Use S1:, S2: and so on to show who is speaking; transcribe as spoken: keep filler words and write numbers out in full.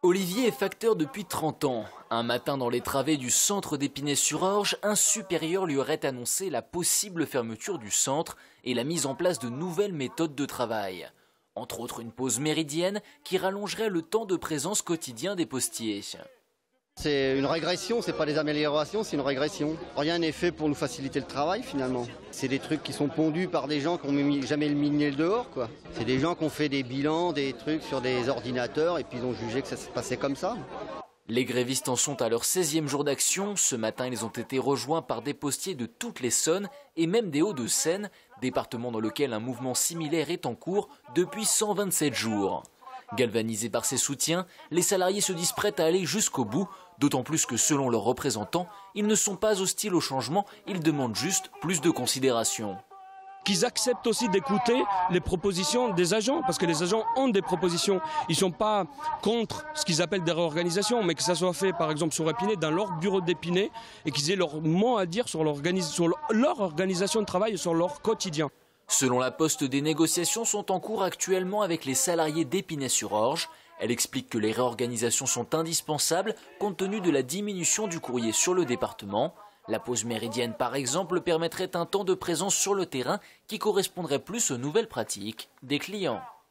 S1: Olivier est facteur depuis trente ans. Un matin dans les travées du centre d'Épinay-sur-Orge, un supérieur lui aurait annoncé la possible fermeture du centre et la mise en place de nouvelles méthodes de travail. Entre autres une pause méridienne qui rallongerait le temps de présence quotidien des postiers.
S2: C'est une régression, c'est pas des améliorations, c'est une régression. Rien n'est fait pour nous faciliter le travail finalement. C'est des trucs qui sont pondus par des gens qui n'ont jamais miné le dehors, quoi. C'est des gens qui ont fait des bilans, des trucs sur des ordinateurs et puis ils ont jugé que ça se passait comme ça.
S1: Les grévistes en sont à leur seizième jour d'action. Ce matin, ils ont été rejoints par des postiers de toutes les Essonnes et même des Hauts-de-Seine, département dans lequel un mouvement similaire est en cours depuis cent vingt-sept jours. Galvanisés par ces soutiens, les salariés se disent prêts à aller jusqu'au bout, d'autant plus que selon leurs représentants, ils ne sont pas hostiles au changement, ils demandent juste plus de considération.
S3: Qu'ils acceptent aussi d'écouter les propositions des agents, parce que les agents ont des propositions. Ils ne sont pas contre ce qu'ils appellent des réorganisations, mais que ça soit fait par exemple sur Épinay, dans leur bureau d'Épinay, et qu'ils aient leur mot à dire sur, sur leur organisation de travail et sur leur quotidien.
S1: Selon la Poste, des négociations sont en cours actuellement avec les salariés d'Épinay-sur-Orge. Elle explique que les réorganisations sont indispensables compte tenu de la diminution du courrier sur le département. La pause méridienne, par exemple, permettrait un temps de présence sur le terrain qui correspondrait plus aux nouvelles pratiques des clients.